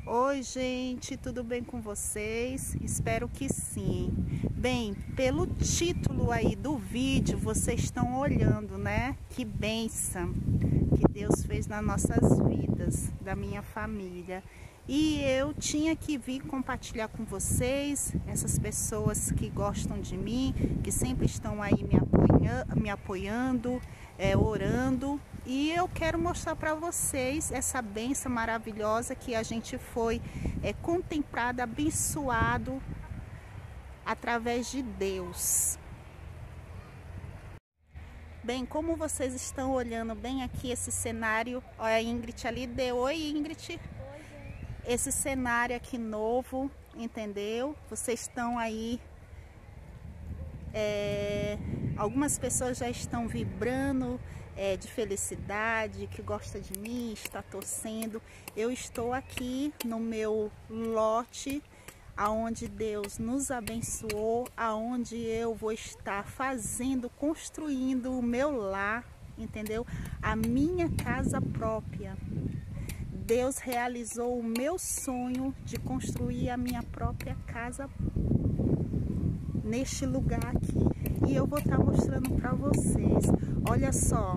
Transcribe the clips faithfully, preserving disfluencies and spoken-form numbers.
Oi, gente, tudo bem com vocês? Espero que sim. Bem, pelo título aí do vídeo, vocês estão olhando, né? Que bênção que Deus fez nas nossas vidas, da minha família. E eu tinha que vir compartilhar com vocês, essas pessoas que gostam de mim, que sempre estão aí me, apoia me apoiando, é, orando. E eu quero mostrar para vocês essa bênção maravilhosa que a gente foi é, contemplado, abençoado através de Deus. Bem, como vocês estão olhando bem aqui esse cenário, olha a Ingrid ali, deu oi Ingrid. Esse cenário aqui novo, entendeu? Vocês estão aí, é, algumas pessoas já estão vibrando é, de felicidade, que gosta de mim, está torcendo. Eu estou aqui no meu lote, aonde Deus nos abençoou, aonde eu vou estar fazendo, construindo o meu lar, entendeu? A minha casa própria. Deus realizou o meu sonho de construir a minha própria casa neste lugar aqui. E eu vou estar mostrando para vocês. Olha só.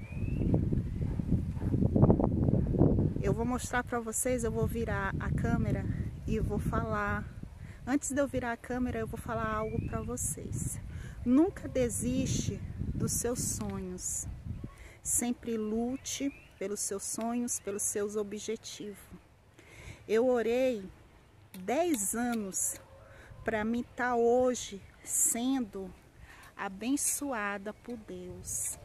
Eu vou mostrar para vocês, eu vou virar a câmera e vou falar. Antes de eu virar a câmera, eu vou falar algo para vocês. Nunca desiste dos seus sonhos. Sempre lute pelos seus sonhos, pelos seus objetivos. Eu orei dez anos para mim estar hoje sendo abençoada por Deus.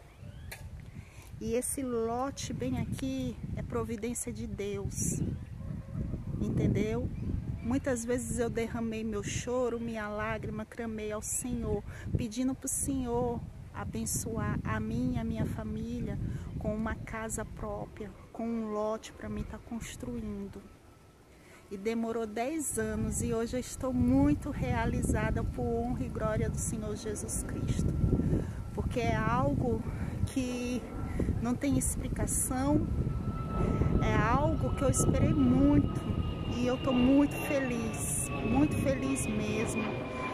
E esse lote bem aqui é providência de Deus, entendeu? Muitas vezes eu derramei meu choro, minha lágrima, clamei ao Senhor, pedindo para o Senhor abençoar a mim e a minha família com uma casa própria, com um lote para mim estar construindo. E demorou dez anos e hoje eu estou muito realizada por honra e glória do Senhor Jesus Cristo. Porque é algo que não tem explicação, é algo que eu esperei muito e eu estou muito feliz, muito feliz mesmo,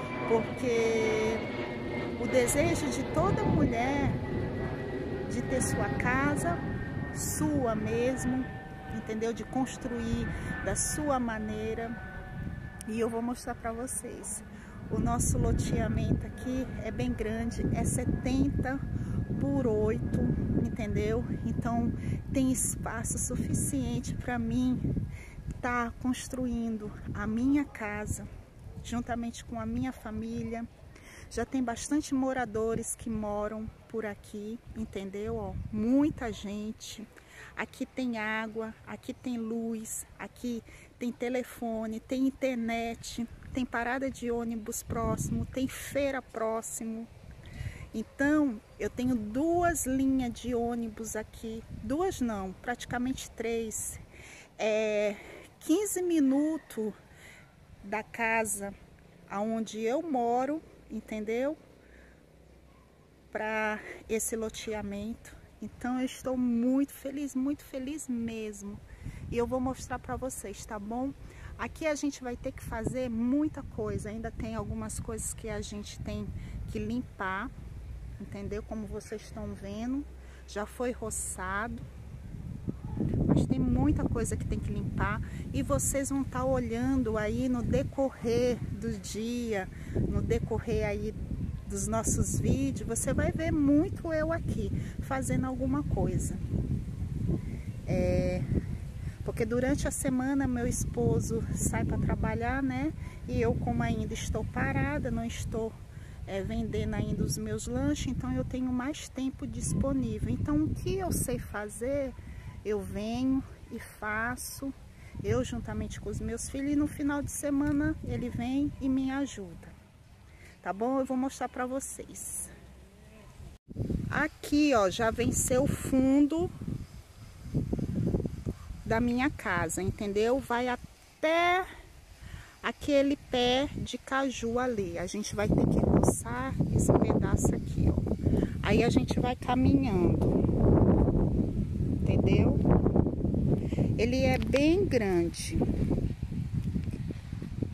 porque o desejo de toda mulher de ter sua casa, sua mesmo, entendeu? De construir da sua maneira. E eu vou mostrar para vocês. O nosso loteamento aqui é bem grande, é setenta por oito, entendeu? Então tem espaço suficiente para mim estar construindo a minha casa, juntamente com a minha família. Já tem bastante moradores que moram por aqui, entendeu? Ó, muita gente. Aqui tem água, aqui tem luz, aqui tem telefone, tem internet, tem parada de ônibus próximo, tem feira próximo. Então, eu tenho duas linhas de ônibus aqui, duas não, praticamente três. É quinze minutos da casa aonde eu moro, entendeu? Para esse loteamento. Então eu estou muito feliz, muito feliz mesmo. E eu vou mostrar para vocês, tá bom? Aqui a gente vai ter que fazer muita coisa. Ainda tem algumas coisas que a gente tem que limpar, entendeu? Como vocês estão vendo, já foi roçado. Mas tem muita coisa que tem que limpar e vocês vão estar olhando aí no decorrer do dia, no decorrer aí dos nossos vídeos, você vai ver muito eu aqui fazendo alguma coisa. É, porque durante a semana meu esposo sai para trabalhar, né? E eu, como ainda estou parada, não estou é, vendendo ainda os meus lanches, então eu tenho mais tempo disponível. Então o que eu sei fazer, eu venho e faço, eu juntamente com os meus filhos, e no final de semana ele vem e me ajuda. Tá bom? Eu vou mostrar para vocês. Aqui, ó, já venceu o fundo da minha casa, entendeu? Vai até aquele pé de caju ali. A gente vai ter que roçar esse pedaço aqui, ó. Aí a gente vai caminhando, entendeu? Ele é bem grande.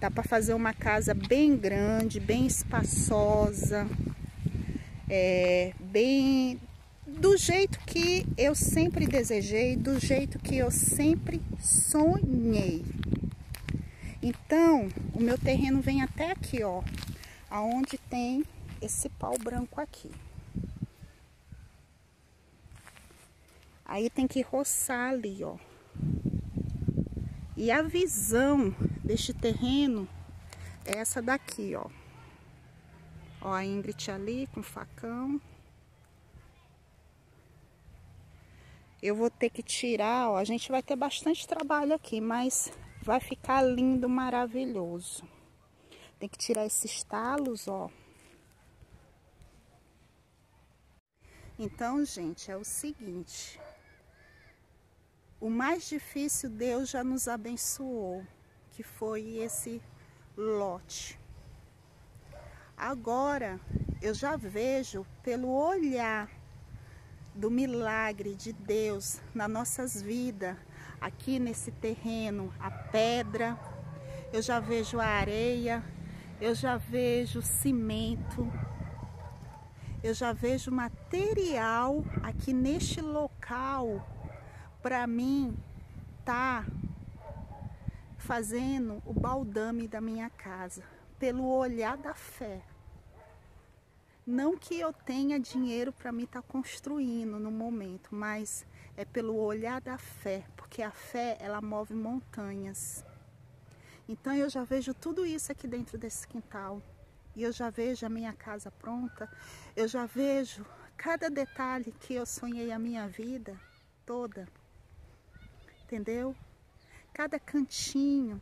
Dá para fazer uma casa bem grande, bem espaçosa, é, bem do jeito que eu sempre desejei, do jeito que eu sempre sonhei. Então, o meu terreno vem até aqui, ó, aonde tem esse pau branco aqui. Aí tem que roçar ali, ó. E a visão deste terreno é essa daqui, ó. Ó, a Ingrid ali com o facão. Eu vou ter que tirar, ó. A gente vai ter bastante trabalho aqui, mas vai ficar lindo, maravilhoso. Tem que tirar esses talos, ó. Então, gente, é o seguinte. O mais difícil Deus já nos abençoou, que foi esse lote. Agora eu já vejo pelo olhar do milagre de Deus nas nossas vidas, aqui nesse terreno, a pedra, eu já vejo a areia, eu já vejo cimento, eu já vejo material aqui neste local. Para mim, tá fazendo o baldame da minha casa, pelo olhar da fé. Não que eu tenha dinheiro para mim estar construindo no momento, mas é pelo olhar da fé, porque a fé, ela move montanhas. Então eu já vejo tudo isso aqui dentro desse quintal, e eu já vejo a minha casa pronta, eu já vejo cada detalhe que eu sonhei a minha vida toda. Entendeu? Cada cantinho,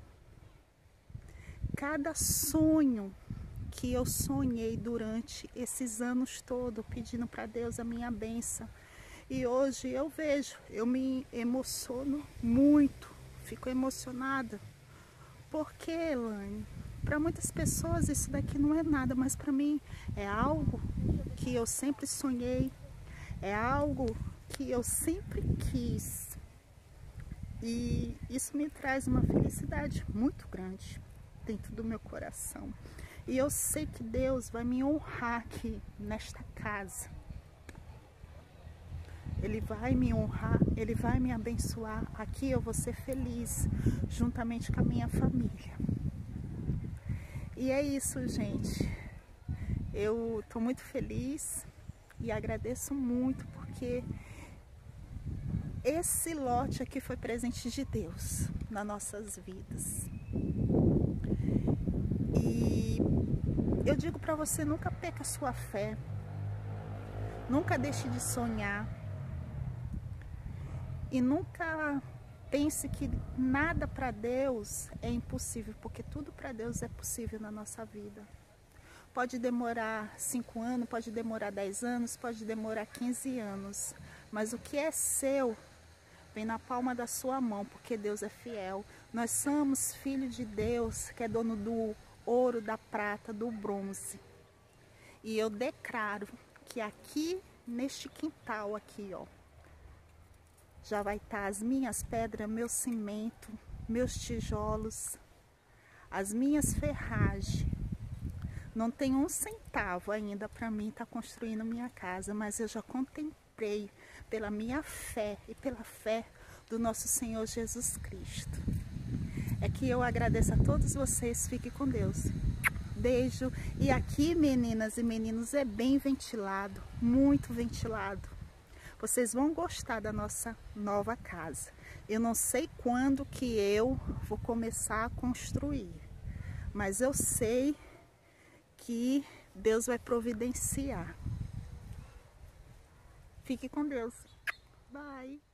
cada sonho que eu sonhei durante esses anos todos, pedindo para Deus a minha bênção. E hoje eu vejo, eu me emociono muito, fico emocionada. Porque, Elaine, para muitas pessoas isso daqui não é nada, mas para mim é algo que eu sempre sonhei, é algo que eu sempre quis. E isso me traz uma felicidade muito grande dentro do meu coração. E eu sei que Deus vai me honrar aqui nesta casa. Ele vai me honrar, Ele vai me abençoar. Aqui eu vou ser feliz, juntamente com a minha família. E é isso, gente. Eu estou muito feliz e agradeço muito porque esse lote aqui foi presente de Deus nas nossas vidas. E eu digo para você, nunca perca a sua fé. Nunca deixe de sonhar. E nunca pense que nada para Deus é impossível, porque tudo para Deus é possível na nossa vida. Pode demorar cinco anos, pode demorar dez anos, pode demorar quinze anos. Mas o que é seu vem na palma da sua mão, porque Deus é fiel. Nós somos filhos de Deus, que é dono do ouro, da prata, do bronze. E eu declaro que aqui, neste quintal aqui, ó, já vai estar as minhas pedras, meu cimento, meus tijolos, as minhas ferragens. Não tem um centavo ainda para mim estar construindo minha casa, mas eu já contemplei pela minha fé e pela fé do nosso Senhor Jesus Cristo. É que eu agradeço a todos vocês, fiquem com Deus. Beijo. E aqui, meninas e meninos, é bem ventilado, muito ventilado. Vocês vão gostar da nossa nova casa. Eu não sei quando que eu vou começar a construir, mas eu sei que Deus vai providenciar. Fique com Deus. Bye.